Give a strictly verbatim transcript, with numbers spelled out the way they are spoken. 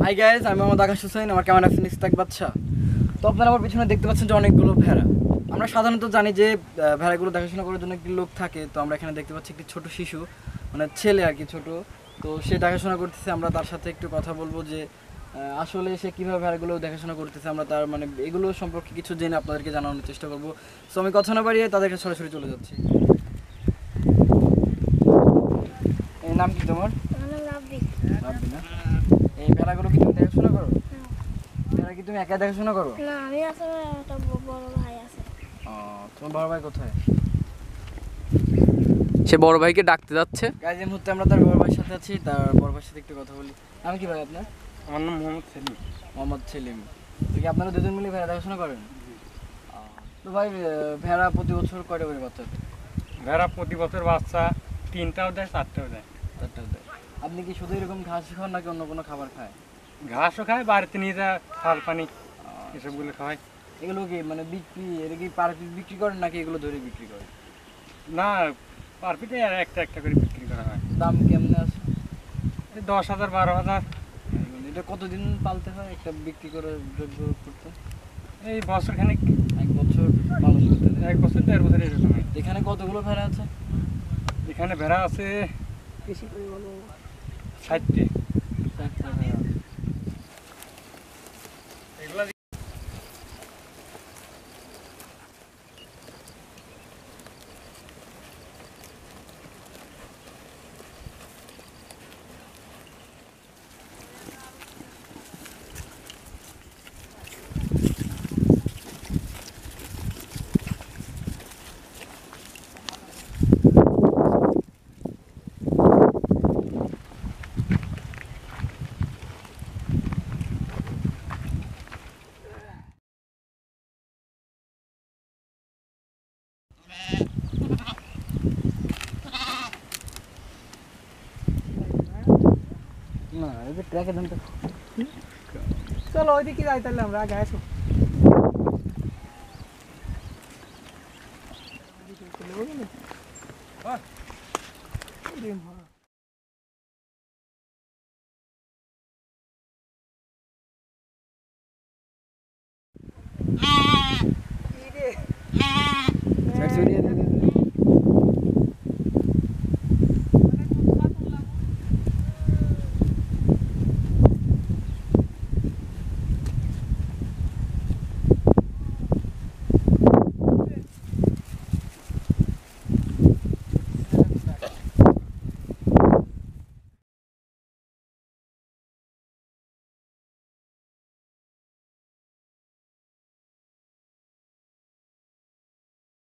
Hi guys, আমি মোহাম্মদ আকাশ হোসেন, আমার camera ফিন ইস্তাক বাদশা। তো আপনারা আমার পিছনে দেখতে পাচ্ছেন যে অনেকগুলো ভেড়া। আমরা সাধারণত জানি যে ভেড়াগুলো দেখাশোনা করার জন্য একটি লোক থাকে। তো আমরা এখানে দেখতে পাচ্ছি একটি ছোট শিশু, মানে ছেলে আর কি, ছোট। তো সে দেখাশোনা করতেছে, আমরা তার সাথে একটু কথা বলবো যে আসলে সে কীভাবে ভেড়াগুলো দেখাশোনা করতেছে। আমরা তার মানে এগুলো সম্পর্কে কিছু জেনে আপনাদেরকে জানানোর চেষ্টা করবো। সো আমি কথা না বাড়িয়ে তাদেরকে সরাসরি চলে যাচ্ছি। এই নাম কি তোমার? রাব্বি না? এই ভেড়াগুলো কি তুমি দেখাশোনা করো? ভেড়া কি তুমি একা দেখাশোনা করো? না, আমি আসলে একটা বড় ভাই আছে। ও, তোমার বড় ভাই কোথায়? সে বড় ভাইকে ডাকতে যাচ্ছে। গাইজ, এই মুহূর্তে আমরা তার বড় ভাইয়ের সাথে আছি। তার বড় ভাইয়ের সাথে একটু কথা বলি। আমি কি ভাই আপনার? আমার নাম মোহাম্মদ সেলিম। মোহাম্মদ সেলিম। তো কি আপনারা দুজন মিলে ভেড়া দেখাশোনা করেন? তো ভাই, ভেড়া প্রতি বছর কয়টা করে বাচ্চা দেয়? ভেড়া প্রতি বছর বাচ্চা তিনটাও দেয়, চারটাও দেয়। চারটাও দেয়। আপনি কি শুধু এরকম ঘাস খান নাকি অন্য কোনো খাবার খায়? ঘাসও খায়, বাড়িতে নিয়ে যা ফাল পানি এসবগুলো খাওয়ায়। এগুলো কি মানে বিক্রি, এটা কি পার পিস বিক্রি করেন নাকি এগুলো ধরে বিক্রি করেন? না, পার পিঠে একটা একটা করে বিক্রি করা হয়। দাম কেমনে আছে? এই দশ হাজার বারো হাজার। এটা কতদিন পালতে হয় একটা বিক্রি করে দ্রব্য করতে? এই বছর খানিক, এক বছর মানুষ করতে হয়। এক বছর দেড় বছর এরকম হয়। এখানে কতগুলো ভেড়া আছে? এখানে ভেড়া আছে বেশি করে বলো। ষাটটি। চারটা ভেড়া। এগুলা না, এই যে ট্র্যাকে দাম তো। চলো ওইদিকে যাই তাহলে আমরা আগে আসো। বাহ।